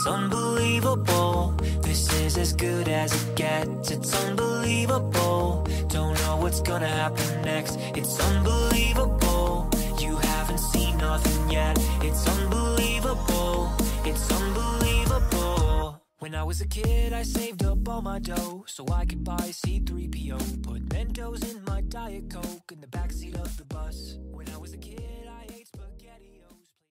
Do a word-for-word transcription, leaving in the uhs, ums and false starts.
unbelievable. This is as good as it gets. It's unbelievable. Don't know what's gonna happen next. It's unbelievable. You haven't seen nothing yet. It's unbelievable. It's unbelievable. When I was a kid, I saved up all my dough so I could buy C three P O. Put Mentos in my Diet Coke in the backseat of the bus. When I was a kid